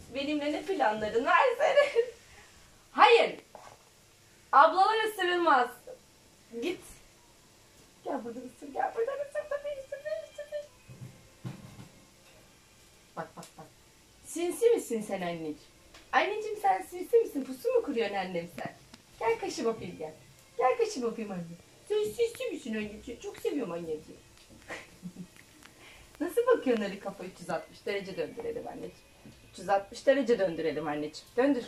Benimle ne planların var senin? Hayır. Ablalar ısırılmaz. Git. Gel buradan ısır, gel buradan ısır. Tabii ısır. Bak. Sinsi misin sen anneciğim? Anneciğim sen sinsi misin? Pusu mu kuruyorsun annem sen? Gel kaşı bakayım gel. Gel kaşı bakayım anne. Sen sinsi misin anneciğim? Çok seviyorum anneciğim. Nasıl bakıyorsun öyle kafa 360 derece döndürelim anneciğim. 360 derece döndürelim anneciğim. Döndür.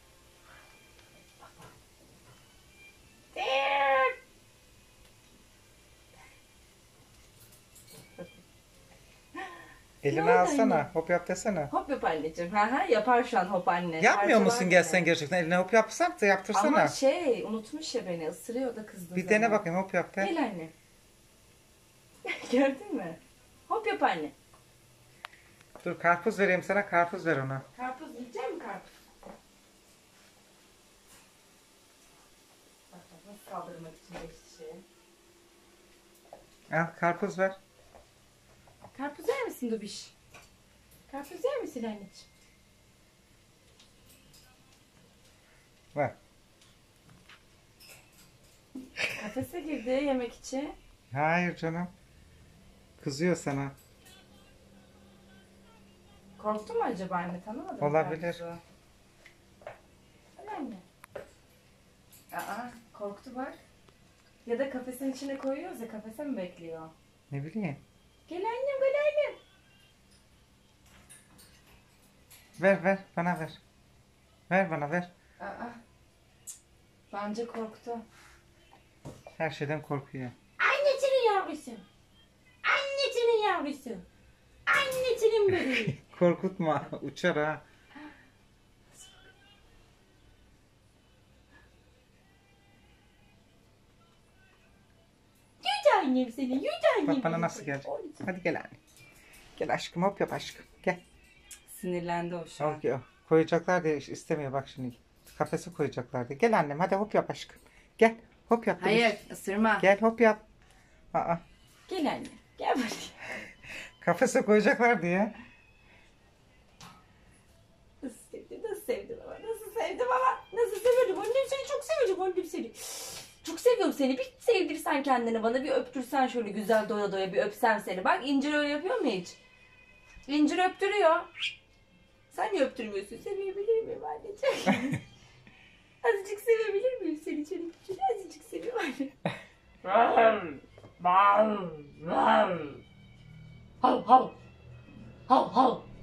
Elini alsana. Hop yap desene. Hop yap anneciğim. Yapar şu an hop anne. Yapmıyor musun Parçalar gelsen bile. gerçekten? Eline hop yapsan da yaptırsana. Ama unutmuş ya beni. Isırıyor da kızdı. Bir dene bakayım hop yap de. Gel anne. Gördün mü? Hop yap anne. Dur karpuz vereyim sana, karpuz ver ona. Karpuz yiyecek misin karpuz? Bak nasıl kaldırmak için geçti şey. Al karpuz ver. Karpuz yer misin Dubiş? Karpuz yer misin anneciğim? Ver. Kafese girdi yemek için. Hayır canım. Kızıyor sana. Korktu mu acaba anne? Tanımadın mı Olabilir. karpuzu? Öyle anne. Korktu bak. Ya da kafesin içine koyuyoruz ya, kafese mi bekliyor? Ne bileyim. Gel annem, gel annem. Ver bana ver. Ver bana ver. Bence korktu. Her şeyden korkuyor. Anneciğinin yavrusu. Anneciğinin yavrusu. Anneciğinin bebeği. Korkutma uçar ha. Yüce annem seni, yüce annem. Bak bana nasıl gelecek. Hadi gel anne. Gel aşkım hop yap aşkım. Gel. Sinirlendi o şu an. Okay. Koyacaklar diye istemiyor bak şimdi. Kafese koyacaklar diye. Gel annem hadi hop yap aşkım. Gel hop yap. Hayır, ısırma. Gel hop yap. Aa. Gel anne, gel buraya. Kafese koyacaklar diye. Nasıl sevdim ama, nasıl severim, annem seni çok severim, annem seni. Çok seviyorum seni, bir sevdirsen kendini bana, bir öptürsen şöyle güzel doya doya bir öpsem seni. Bak İncir öyle yapıyor mu hiç? İncir öptürüyor. Sen niye öptürmüyorsun? Sevebilir miyim anneciğim? Azıcık sevebilir miyim seni çocuk? Azıcık seviyorum anne. Hav hav. Hav hav.